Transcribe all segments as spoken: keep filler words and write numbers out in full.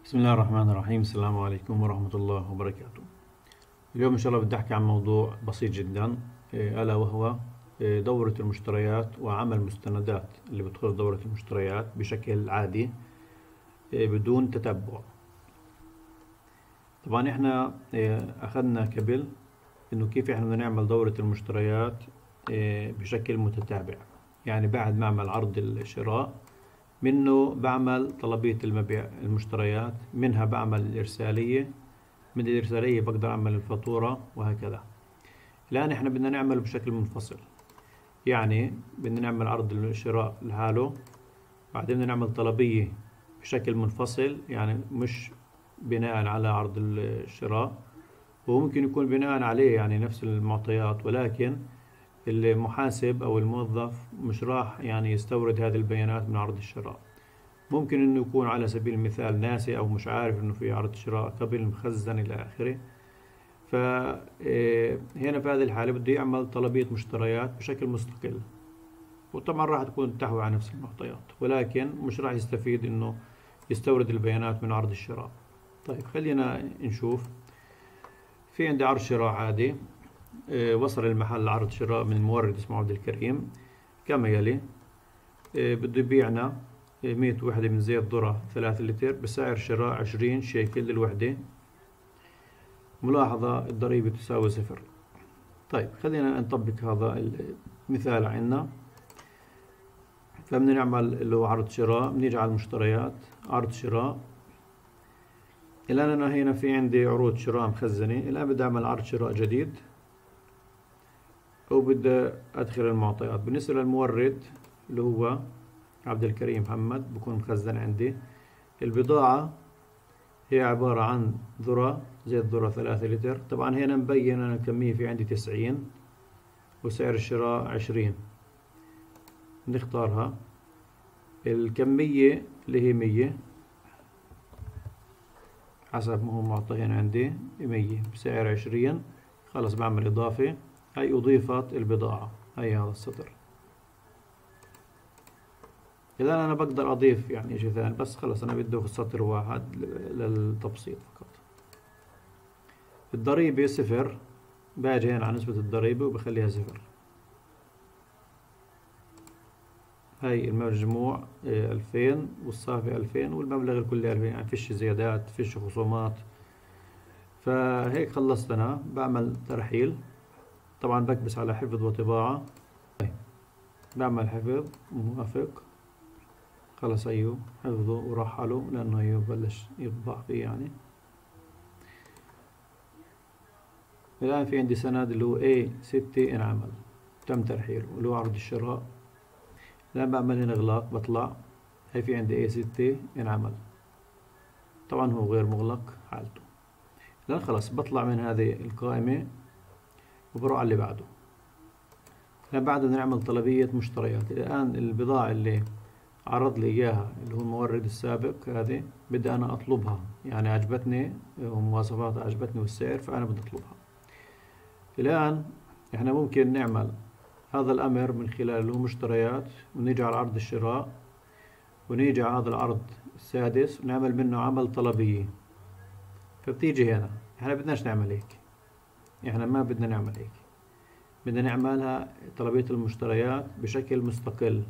بسم الله الرحمن الرحيم. السلام عليكم ورحمة الله وبركاته. اليوم إن شاء الله بدي أحكي عن موضوع بسيط جدا، إيه، ألا وهو إيه، دورة المشتريات وعمل مستندات اللي بتخص دورة المشتريات بشكل عادي إيه، بدون تتبع. طبعا إحنا إيه، أخذنا قبل إنه كيف إحنا بدنا نعمل دورة المشتريات إيه، بشكل متتابع، يعني بعد ما أعمل عرض الشراء منه بعمل طلبية المبيع المشتريات، منها بعمل الإرسالية، من الإرسالية بقدر أعمل الفاتورة وهكذا. الآن إحنا بدنا نعمله بشكل منفصل، يعني بدنا نعمل عرض الشراء لحاله، بعدين بدنا نعمل طلبية بشكل منفصل، يعني مش بناء على عرض الشراء، وممكن يكون بناء عليه يعني نفس المعطيات، ولكن المحاسب أو الموظف مش راح يعني يستورد هذه البيانات من عرض الشراء. ممكن انه يكون على سبيل المثال ناسي او مش عارف انه في عرض شراء قبل مخزن الى اخره. فهنا في هذه الحالة بده يعمل طلبية مشتريات بشكل مستقل، وطبعا راح تكون تحوي على نفس المعطيات، ولكن مش راح يستفيد انه يستورد البيانات من عرض الشراء. طيب خلينا نشوف. في عندي عرض شراء عادي، وصل المحل عرض شراء من مورد اسمه عبد الكريم كما يلي. بده يبيعنا مية وحدة من زيت ذرة ثلاثة لتر بسعر شراء عشرين شيكل للوحدة. ملاحظة الضريبة تساوي صفر. طيب خلينا نطبق هذا المثال عنا. فبدنا نعمل اللي هو عرض شراء، بنيجي على المشتريات عرض شراء. الآن أنا هنا في عندي عروض شراء مخزنة. الآن بدي أعمل عرض شراء جديد وبدي أدخل المعطيات. بالنسبة للمورد اللي هو عبد الكريم محمد بكون مخزن عندي. البضاعة هي عبارة عن ذرة، زيت ذرة ثلاثة لتر. طبعا هنا مبين أنا الكمية في عندي تسعين وسعر الشراء عشرين، نختارها. الكمية اللي هي مية حسب ما هو معطيين عندي مية بسعر عشرين. خلص بعمل إضافة، هي أضيفت البضاعة، هي هذا السطر. إذا أنا بقدر أضيف يعني شيء ثاني، بس خلص أنا بدي سطر واحد للتبسيط فقط. الضريبة صفر، باجي هنا على نسبة الضريبة وبخليها صفر. هاي المجموع ألفين والصافي ألفين والمبلغ الكلي ألفين، يعني فيش زيادات فيش خصومات. فهيك خلصت أنا. بعمل ترحيل، طبعا بكبس على حفظ وطباعة. بعمل حفظ موافق. خلص أيوه حفظه ورحله لأنه يبلش يطبع فيه يعني. الآن في عندي سند اللي هو إيه ستة انعمل، تم ترحيله اللي هو عرض الشراء. الآن بعمل هنا إغلاق، بطلع. هي في عندي إيه ستة انعمل، طبعا هو غير مغلق حالته. الآن خلص بطلع من هذه القائمة وبروح على اللي بعده. الآن بعد بدنا نعمل طلبية مشتريات. الآن البضاعة اللي عرض لي إياها اللي هو المورد السابق هذه بدي أنا أطلبها، يعني عجبتني ومواصفاتها عجبتني والسعر، فأنا بدي أطلبها. الآن إحنا ممكن نعمل هذا الأمر من خلال اللي هو مشتريات، ونيجي على عرض الشراء، ونيجي على هذا العرض السادس ونعمل منه عمل طلبية. فبتيجي هنا إحنا بدناش نعمل هيك، إحنا ما بدنا نعمل هيك، بدنا نعملها طلبية المشتريات بشكل مستقل.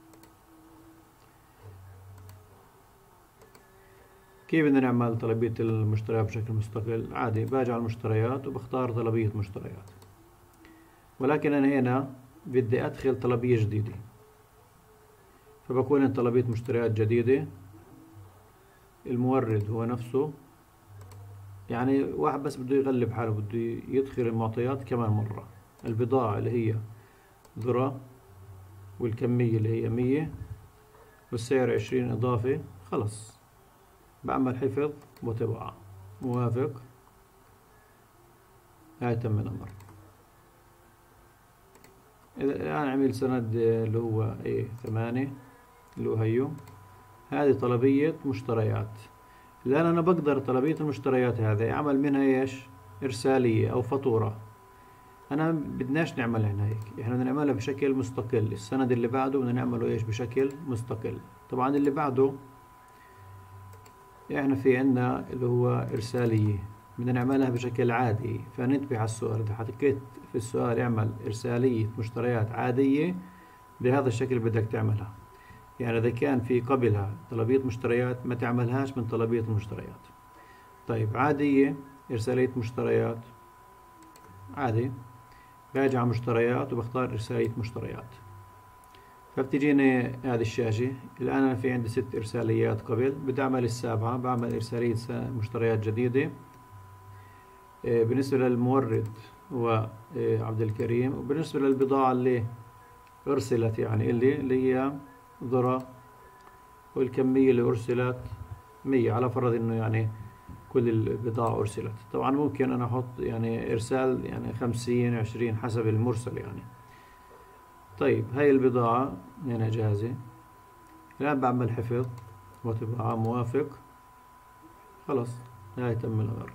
كيف بدنا نعمل طلبية المشتريات بشكل مستقل؟ عادي باجي على المشتريات وبختار طلبية مشتريات، ولكن أنا هنا بدي أدخل طلبية جديدة، فبكون طلبية مشتريات جديدة. المورد هو نفسه، يعني واحد بس بده يغلب حاله، بده يدخل المعطيات كمان مرة. البضاعة اللي هي ذرة، والكمية اللي هي مية، والسعر عشرين إضافة. خلص بعمل حفظ وطباعة موافق. هاي تم الأمر. الآن عمل سند اللي هو إيه ثمانية اللي هو هيو. هذه طلبية مشتريات. الآن أنا بقدر طلبية المشتريات هذه أعمل منها إيش؟ إرسالية أو فاتورة. أنا بدناش نعمل هنا هيك، إحنا بدنا نعملها بشكل مستقل. السند اللي بعده بدنا نعمله إيش؟ بشكل مستقل. طبعا اللي بعده احنا في عنا اللي هو إرسالية بدنا نعملها بشكل عادي، فننتبه على السؤال. إذا حكيت في السؤال اعمل إرسالية مشتريات عادية بهذا الشكل بدك تعملها. يعني إذا كان في قبلها طلبية مشتريات ما تعملهاش من طلبية المشتريات. طيب عادية إرسالية مشتريات عادي، باجي على مشتريات وبختار إرسالية مشتريات، فبتجيني هذه الشاشة. الآن أنا في عندي ست إرساليات قبل، بدي أعمل السابعة، بعمل إرسالية مشتريات جديدة. بالنسبة للمورد هو عبد الكريم، وبالنسبة للبضاعة اللي أرسلت يعني اللي اللي هي ذرة، والكمية اللي أرسلت مية، على فرض إنه يعني كل البضاعة أرسلت. طبعا ممكن أنا أحط يعني إرسال يعني خمسين عشرين حسب المرسل يعني. طيب هاي البضاعة هنا جاهزة. الآن بعمل حفظ وطباعة، موافق، خلص هاي تم الأمر،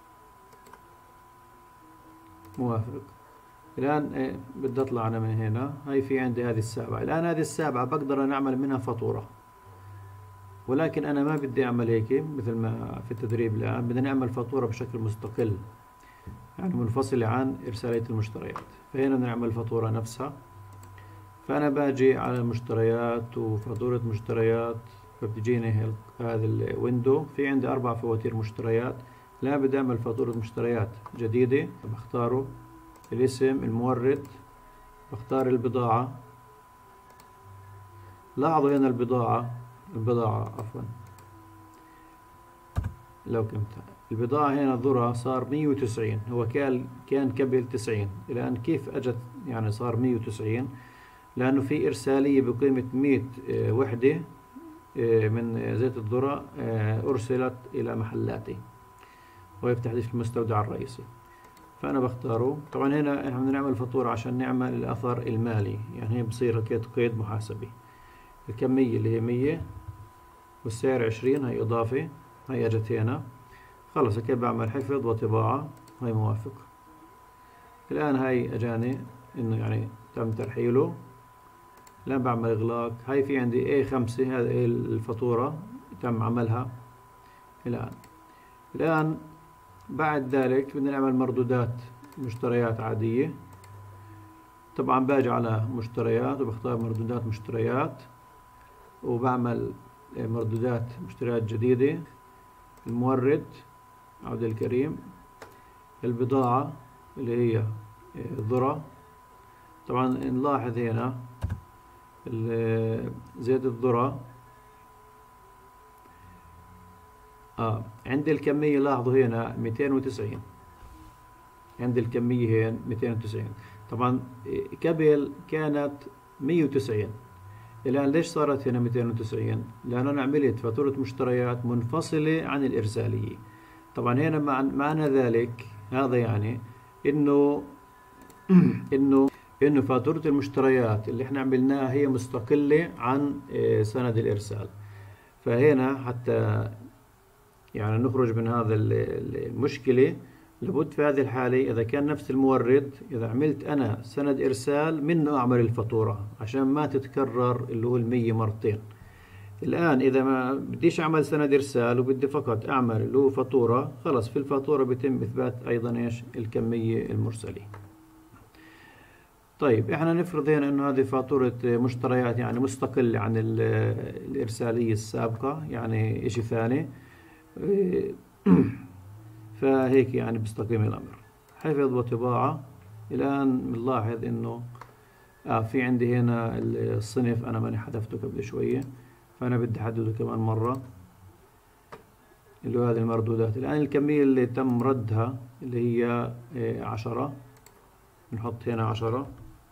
موافق. الآن إيه بدي أطلع أنا من هنا. هاي في عندي هذه السابعة. الآن هذه السابعة بقدر أنا أعمل منها فاتورة، ولكن أنا ما بدي أعمل هيك مثل ما في التدريب. الآن بدنا نعمل فاتورة بشكل مستقل يعني منفصلة عن إرسالية المشتريات. فهنا نعمل فاتورة نفسها. فأنا باجي على المشتريات وفاتورة مشتريات، فبتجيني هذا الويندو. في عندي أربع فواتير مشتريات. لا بدي أعمل فاتورة مشتريات جديدة، بختاره الاسم، المورد، بختار البضاعة. لاحظوا هنا البضاعة البضاعة عفوا لو كنت البضاعة هنا ذرة صار مية وتسعين، هو كان كان قبل تسعين. الآن كيف أجت يعني صار مية وتسعين؟ لأنه في إرسالية بقيمة مية وحدة من زيت الذرة أرسلت إلى محلاتي، ويفتح لي في المستودع الرئيسي. فأنا بختاره. طبعا هنا احنا بدنا نعمل فاتورة عشان نعمل الأثر المالي، يعني هي بصير قيد قيد محاسبي. الكمية اللي هي مية والسعر عشرين، هي إضافة، هي أجت هنا. خلص كيف بعمل حفظ وطباعة، هي موافق. الآن هاي أجاني إنه يعني تم ترحيله. الآن بعمل إغلاق. هاي في عندي إيه خمسة، هذه الفاتورة تم عملها الآن. الآن بعد ذلك بدنا نعمل مردودات مشتريات عادية. طبعا باجي على مشتريات وبختار مردودات مشتريات، وبعمل مردودات مشتريات جديدة. المورد عبد الكريم، البضاعة اللي هي ذرة. طبعا نلاحظ هنا زيت الذرة آه عندي الكمية، لاحظوا هنا مئتين وتسعين، عندي الكمية هنا مئتين وتسعين. طبعا قبل كانت مئة وتسعين. الآن ليش صارت هنا مئتين وتسعين؟ لأنه أنا عملت فاتورة مشتريات منفصلة عن الإرسالية. طبعا هنا معنى ذلك هذا يعني إنه إنه إنه فاتورة المشتريات اللي إحنا عملناها هي مستقلة عن سند الإرسال. فهنا حتى يعني نخرج من هذا المشكلة، لابد في هذه الحالة إذا كان نفس المورد، إذا عملت أنا سند إرسال منه أعمل الفاتورة عشان ما تتكرر اللي هو المية مرتين. الآن إذا ما بديش أعمل سند إرسال وبدي فقط أعمل اللي هو فاتورة، خلص في الفاتورة بيتم إثبات أيضا إيش الكمية المرسلة. طيب إحنا نفرض هنا إنه هذه فاتورة مشتريات يعني مستقلة عن الإرسالية السابقة، يعني إشي ثاني. فهيك يعني بيستقيم الأمر. حفظ وطباعة. الآن بنلاحظ إنه آه في عندي هنا الصنف أنا ماني حذفته قبل شوية، فأنا بدي أحدده كمان مرة اللي هو هذه المردودات. الآن الكمية اللي تم ردها اللي هي عشرة، نحط هنا عشرة.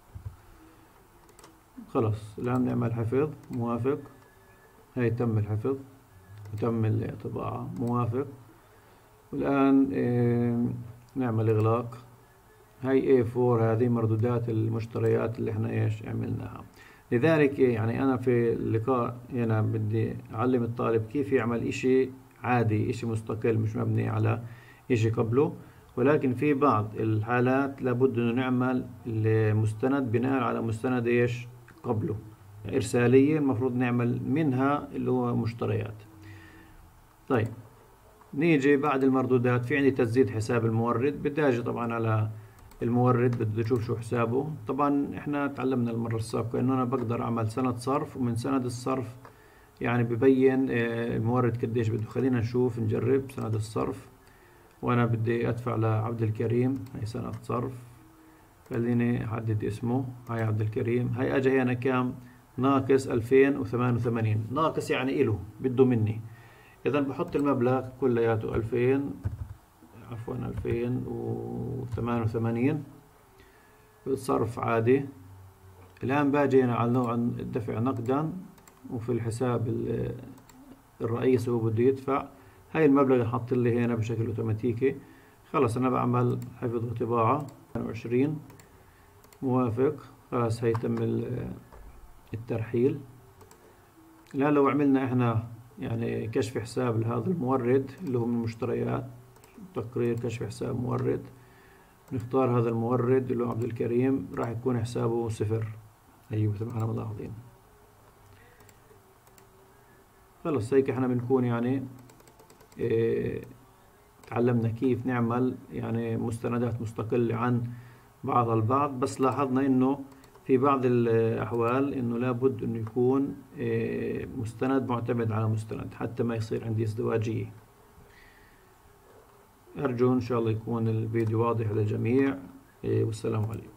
خلاص الآن نعمل حفظ، موافق. هاي تم الحفظ وتم الطباعة، موافق. والآن نعمل إغلاق. هاي إيه فور، هذه مردودات المشتريات اللي احنا ايش عملناها. لذلك يعني أنا في اللقاء هنا بدي أعلم الطالب كيف يعمل إشي عادي، إشي مستقل مش مبني على إشي قبله. ولكن في بعض الحالات لابد أن نعمل المستند بناء على مستند إيش قبله. إرسالية المفروض نعمل منها اللي هو مشتريات. طيب نيجي بعد المردودات، في عندي تسديد حساب المورد. بدي اجي طبعا على المورد، بدي اشوف شو حسابه. طبعا احنا تعلمنا المرة السابقة انه انا بقدر اعمل سند صرف، ومن سند الصرف يعني ببين المورد قديش بده. خلينا نشوف نجرب سند الصرف. وانا بدي ادفع لعبد الكريم، هي سند صرف، خليني احدد اسمه، هاي عبد الكريم. هاي اجى هنا كام؟ ناقص ألفين وثمانية وثمانين. ناقص يعني إله بده مني. اذا بحط المبلغ كلياته ألفين، عفوا ألفين وثمانية وثمانين صرف عادي. الآن باجي هنا على نوع الدفع نقدا، وفي الحساب الرئيسي هو بده يدفع. هاي المبلغ نحط لي هنا بشكل اوتوماتيكي. خلص انا بعمل حفظ وطباعة وعشرين، موافق. خلاص هي تم الترحيل. الآن لو عملنا احنا يعني كشف حساب لهذا المورد اللي هو من المشتريات، تقرير كشف حساب مورد، نختار هذا المورد اللي هو عبد الكريم، راح يكون حسابه صفر. ايوه مثل ما احنا ملاحظين. خلص هيك احنا بنكون يعني اه تعلمنا كيف نعمل يعني مستندات مستقلة عن بعضها البعض. بس لاحظنا انه في بعض الاحوال انه لابد انه يكون اه مستند معتمد على مستند حتى ما يصير عندي ازدواجية. أرجو إن شاء الله يكون الفيديو واضح للجميع. والسلام عليكم.